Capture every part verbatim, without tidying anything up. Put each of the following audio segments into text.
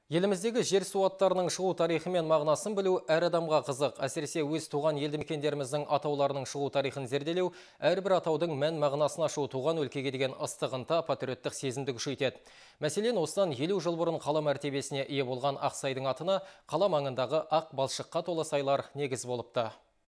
Еліміздегі жер су аттарының шығу тарихы мен мағынасын білу әр адамға қызық. Әсіресе өз туған елді мекендеріміздің атауларының шығу тарихын зерделеу, әрбір атаудың мән мағынасын ашу туған өлкеге деген ыстық ынта, патриоттық сезімді күшейтеді. Мәселен, осыдан елу жыл бұрын қала мәртебесіне ие болған Ақсайдың атына қала маңындағы ақ балшыққа толы сайлар негіз болыпты.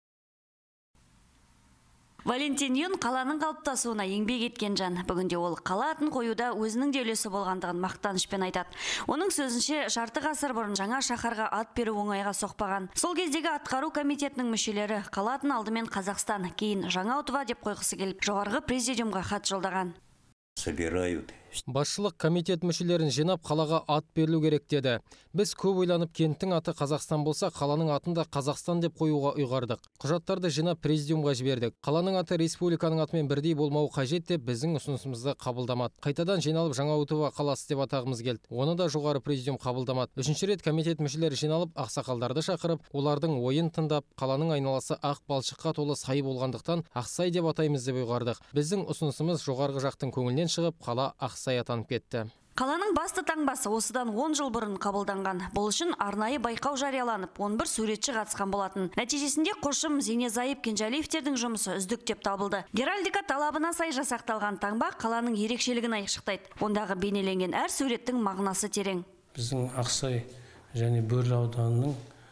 Валентин Юн қаланың қалыптасуына еңбек еткен жан. Бүгінде ол қала атын қоюда өзінің де үлесі болғандығын мақтанышпен айтады. Оның сөзінше, жарты ғасыр бұрын жаңа шаһарға ат беру оңайға соқпаған. Сол кездегі атқару комитетінің мүшелері қала атын алдымен Қазақстан, кейін Жаңаутова деп қойғысы келіп, жоғарғы президиумға хат жолдаған. Собирают. Басшылық комитет мүшелерін жинап қалаға ат берілу керек деді. Біз көп ойланып, кенттің аты Қазақстан болса, қаланың атын да Қазақстан деп қоюға ұйғардық. Құжаттарды жинап президиумға жібердік. Қаланың аты республиканың атымен бірдей болмауы қажет деп біздің ұсынысымызды қабылдамады. Қайтадан жиналып Жаңаутова қаласы деп атағымыз келді. Оны да жоғары президиум қабылдамады. Үшінші рет комитет мүшелері жиналып, ақсақалдарды шақырып, олардың ойын тыңдап, қаланың айналасы ақ балшыққа толы сай болғандықтан Ақсай деп атаймыз деп ұйғардық. Біздің ұсынысымыз жоғарғы жақтың көңілінен шығып, қала Ақсай атанып кетті. Қаланың басты таңбасы осыдан он жыл бұрын қабылданған. Бұл үшін арнайы байқау жарияланып, он бір суретші қатысқан болатын. Нәтижесінде Қошым, Зейнезайып, Кенжалиевтердің жұмысы үздік деп табылды. Геральдика талабына сай жасақталған таңба қаланың ерекшелігін айшықтайды. Ондағы бейнеленген әр суреттің мағынасы терең. Біздің Ақсай және Бөрлі ауданының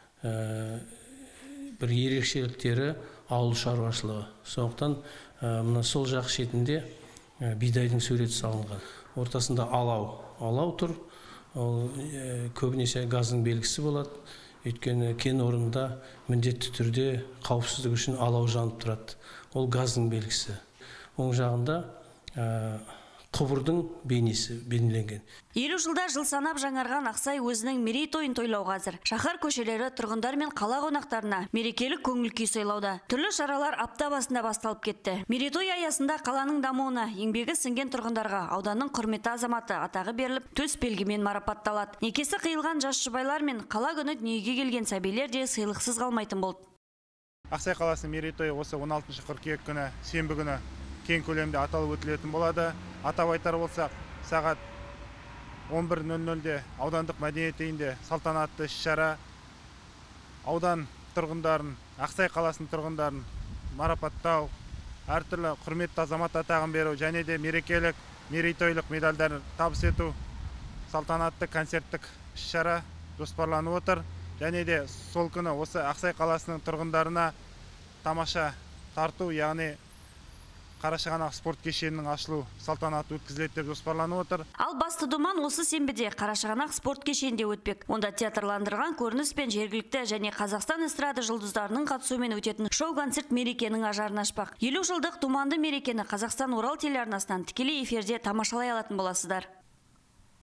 бір ерекшеліктері ауыл шаруашылығы. Сондықтан мына сол жақ шетінде бидайдың суреті салынған. Ортасында алау. Алау тұр. Ол көбінесе газдың белгісі болады. Өйткені кен орнында міндетті түрде қауіпсіздік үшін алау жанып тұрады. Ол газдың белгісі. Оң жағында құбырдың бейнесі бейнеленген. елу жылда жыл санап жаңарған Ақсай өзінің мерейтойын тойлауға әзір. Шаһар көшелері тұрғындар мен қала қонақтарына мерекелік көңіл күй сыйлауда. Түрлі шаралар апта басында басталып кетті. Мерейтой аясында қаланың дамуына еңбегі сіңген тұрғындарға ауданның құрметті азаматы атағы беріліп, төс белгімен марапатталады. Некесі қиылған жас жұбайлар мен қала күні дүниеге келген сәбилер де сыйлықсыз қалмайтын болды. Ақсай қаласының мерейтойы осы он алтыншы қыркүйек күні, сенбі күні кең көлемде аталып өтілетін болады. Атап айтар болсақ, сағат он бір нөл нөлде аудандық мәдениет үйінде салтанатты іс-шара аудан тұрғындарын, Ақсай қаласының тұрғындарын марапаттау, әртүрлі құрметті азамат атағын беру және де мерекелік, мерейтойлық медальдарын табыс ету салтанатты концерттік іс-шара жоспарланып отыр. Және де сол күні осы Ақсай қаласының тұрғындарына тамаша тарту, яғни Қарашығанақ спорт кешенінің ашылу салтанаты өткізіледі деп жоспарланып отыр. Ал басты думан осы сенбіде Қарашығанақ спорт кешенінде өтпек. Онда театрландырған көрініс пен жергілікті және Қазақстан эстрада жұлдыздарының қатысуымен өтетін шоу-концерт мерекенің ажарын ашпақ. елу жылдық думанды мерекені Қазақстан Орал телеарнасынан тікелей эфирде тамашалай алатын боласыздар.